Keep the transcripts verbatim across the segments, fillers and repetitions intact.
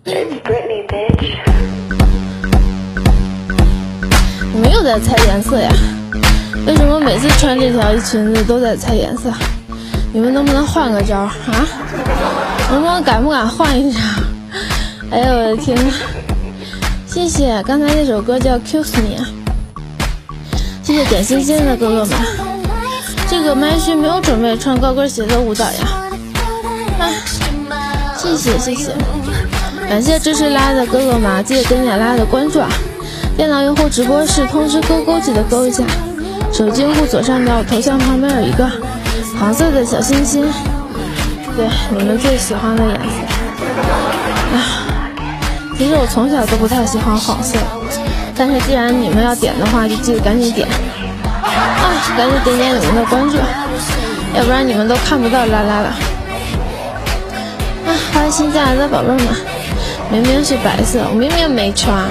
你们又在猜颜色呀？为什么每次穿这条裙子都在猜颜色？你们能不能换个招啊？能不能敢不敢换一招？哎呦我的天哪！谢谢，刚才那首歌叫 Kiss Me， 谢谢点心心的哥哥们。这个麦序没有准备穿高跟鞋的舞蹈呀。啊，谢谢谢谢，感谢支持拉的哥哥们，记得点点拉的关注啊！电脑用户直播室通知勾勾记得勾一下，手机用户左上角头像旁边有一个黄色的小心心，对，你们最喜欢的颜色。啊，其实我从小都不太喜欢黄色，但是既然你们要点的话，就记得赶紧点啊，赶紧点点你们的关注，要不然你们都看不到拉拉了。啊，欢迎新进来的宝贝们，明明是白色，我明明没穿，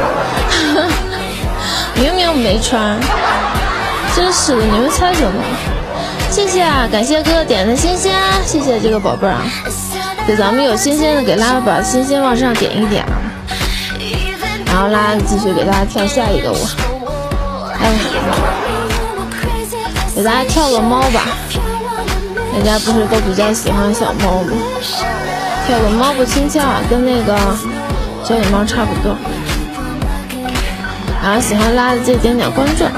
明明没穿，真是的，你们猜什么？谢谢啊，感谢哥哥点的星星啊，谢谢这个宝贝啊。对，咱们有星星的给拉拉把星星往上点一点啊，然后拉拉继续给大家跳下一个舞。哎，给大家跳个猫吧，大家不是都比较喜欢小猫吗？跳个猫步轻巧啊，跟那个小野猫差不多。然后喜欢拉的记得点点关注。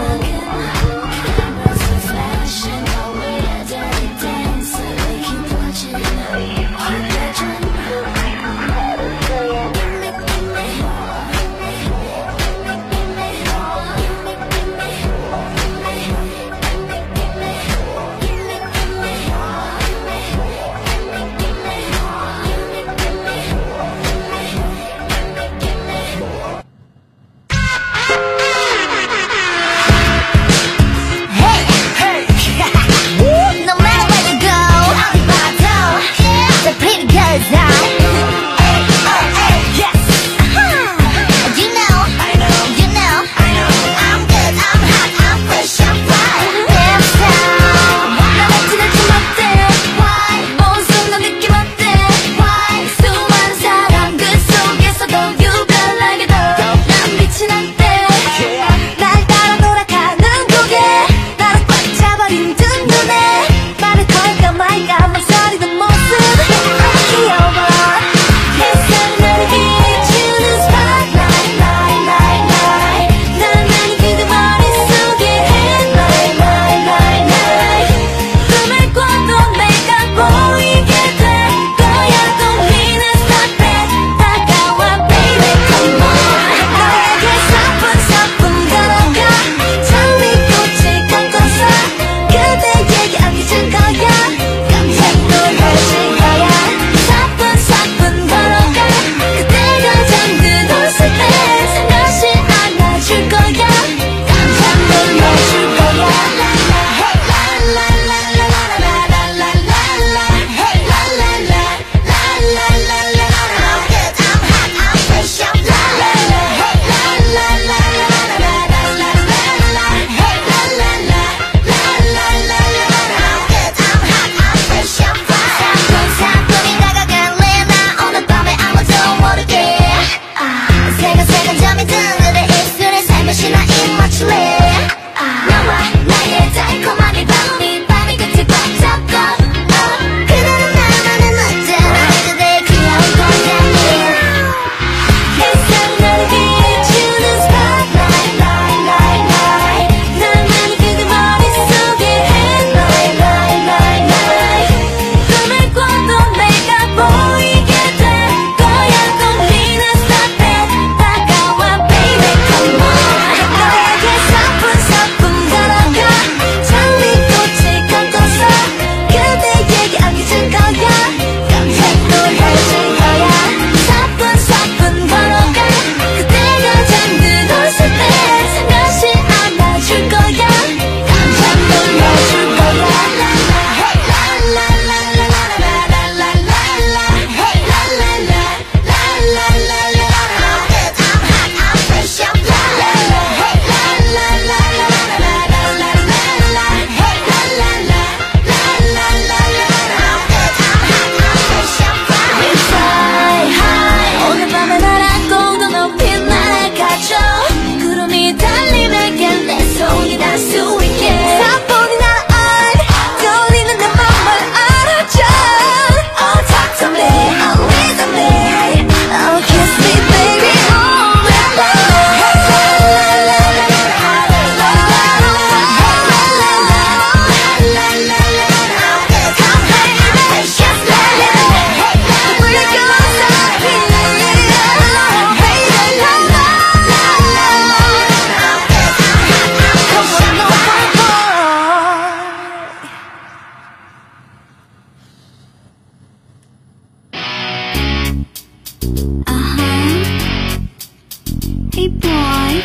Hey boy,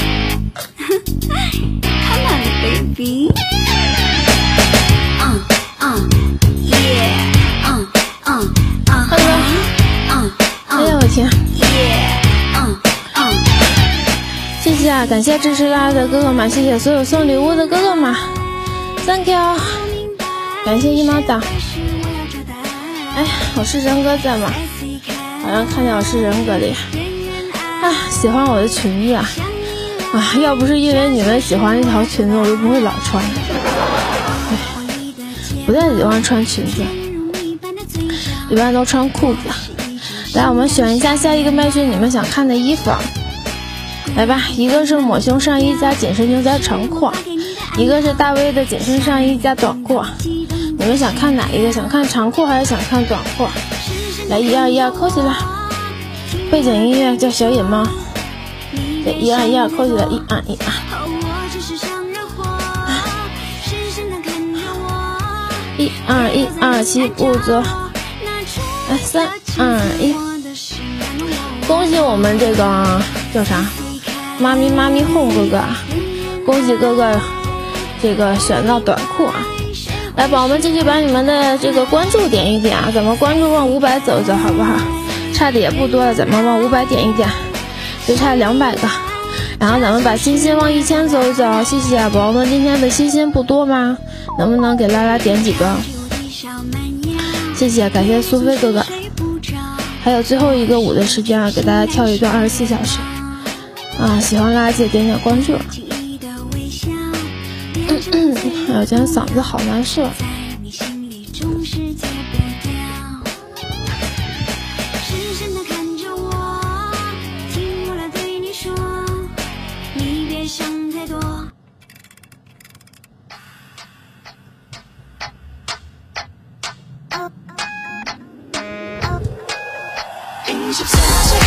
come on baby. Uh, uh, yeah, uh, uh, uh, Hello. uh, 哎呀，我天！ yeah, uh, uh. 谢谢啊，感谢支持拉拉的哥哥们，谢谢所有送礼物的哥哥们 ，Thank you， 感谢一毛党。哎，我是人哥在吗？好像看见我是人哥的呀。啊，喜欢我的裙子啊！啊，要不是因为你们喜欢这条裙子，我就不会老穿。哎，不太喜欢穿裙子，一般都穿裤子。来，我们选一下下一个麦序你们想看的衣服。来吧，一个是抹胸上衣加紧身牛仔长裤，一个是大 V 的紧身上衣加短裤。你们想看哪一个？想看长裤还是想看短裤？来，一二一二扣起来。背景音乐叫小野猫。对，一二一二扣起来，一二一二。一二一二起步走。来，三二一。恭喜我们这个叫啥？妈咪妈咪哄哥哥，恭喜哥哥这个选到短裤啊！来，宝宝们继续把你们的这个关注点一点啊，咱们关注往五百走走好不好？差的也不多了，咱们往五百点一点，就差两百个。然后咱们把星星往一千走一走，谢谢啊，宝宝们今天的星星不多吗？能不能给拉拉点几个？谢谢，感谢苏菲哥哥。还有最后一个舞的时间啊，给大家跳一段二十四小时啊！喜欢拉拉姐点点关注。嗯嗯，哎呦，今天嗓子好难受。 你是